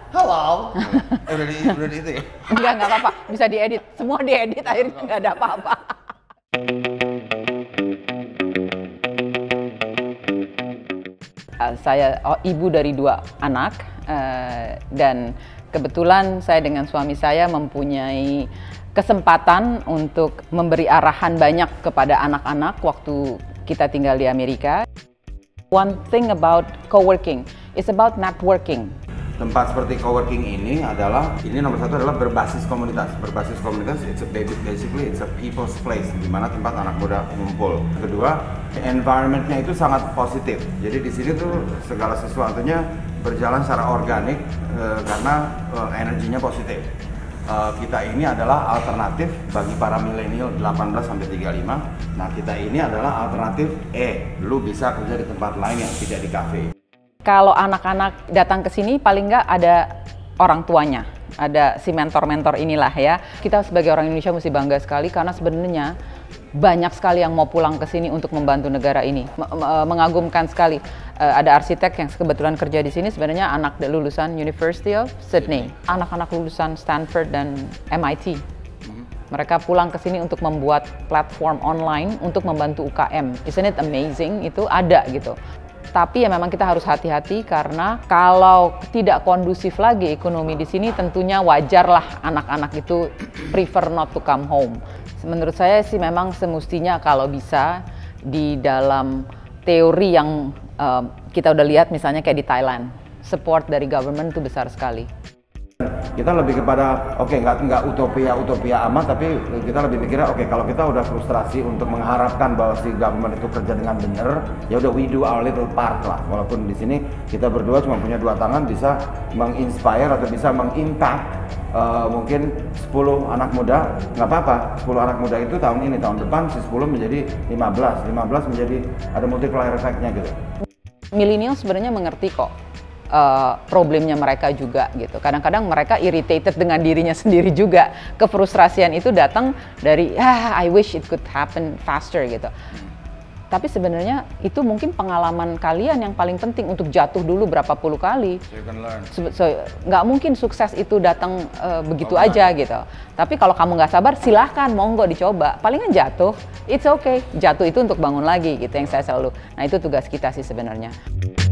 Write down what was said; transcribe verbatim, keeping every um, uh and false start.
Halo. Eh, udah di, udah di itu ya? Enggak, enggak apa-apa. Bisa diedit. Semua diedit, akhirnya nggak ada apa-apa. Uh, saya oh, ibu dari dua anak, uh, dan kebetulan saya dengan suami saya mempunyai kesempatan untuk memberi arahan banyak kepada anak-anak waktu kita tinggal di Amerika. One thing about co-working is about networking. Tempat seperti coworking ini adalah, ini nomor satu adalah berbasis komunitas. Berbasis komunitas, it's a, basically it's a people's place, di mana tempat anak muda ngumpul. Kedua, environment-nya itu sangat positif. Jadi di sini tuh segala sesuatunya berjalan secara organik eh, karena eh, energinya positif. Eh, kita ini adalah alternatif bagi para milenial delapan belas sampai tiga puluh lima. Nah, kita ini adalah alternatif, eh, lu bisa kerja di tempat lain yang tidak di kafe. Kalau anak-anak datang ke sini, paling nggak ada orang tuanya, ada si mentor-mentor inilah ya. Kita sebagai orang Indonesia mesti bangga sekali karena sebenarnya banyak sekali yang mau pulang ke sini untuk membantu negara ini. Mengagumkan sekali. Ada arsitek yang kebetulan kerja di sini, sebenarnya anak lulusan University of Sydney, anak-anak lulusan Stanford dan M I T. Mereka pulang ke sini untuk membuat platform online untuk membantu U K M. Isn't it amazing? Itu ada gitu. Tapi ya memang kita harus hati-hati karena kalau tidak kondusif lagi ekonomi di sini, tentunya wajarlah anak-anak itu prefer not to come home. Menurut saya sih memang semestinya kalau bisa di dalam teori yang uh, kita udah lihat misalnya kayak di Thailand, support dari government itu besar sekali. Kita lebih kepada, oke okay, nggak nggak utopia-utopia amat, tapi kita lebih mikirnya, oke okay, kalau kita udah frustrasi untuk mengharapkan bahwa si government itu kerja dengan benar, ya udah we do our little part lah. Walaupun di sini kita berdua cuma punya dua tangan, bisa menginspire atau bisa mengimpact uh, mungkin sepuluh anak muda, nggak apa-apa. sepuluh anak muda itu tahun ini, tahun depan si sepuluh menjadi lima belas, lima belas menjadi ada multiplier effect-nya gitu. Milenial sebenarnya mengerti kok Uh, problemnya mereka juga gitu. Kadang-kadang mereka irritated dengan dirinya sendiri juga. Kefrustrasian itu datang dari ah I wish it could happen faster gitu. Tapi sebenarnya itu mungkin pengalaman kalian yang paling penting untuk jatuh dulu berapa puluh kali. So you can learn. So, so, nggak mungkin sukses itu datang uh, begitu oh, aja gitu. Tapi kalau kamu nggak sabar, silahkan monggo dicoba. Palingan jatuh, it's okay. Jatuh itu untuk bangun lagi gitu yang saya selalu. Nah itu tugas kita sih sebenarnya.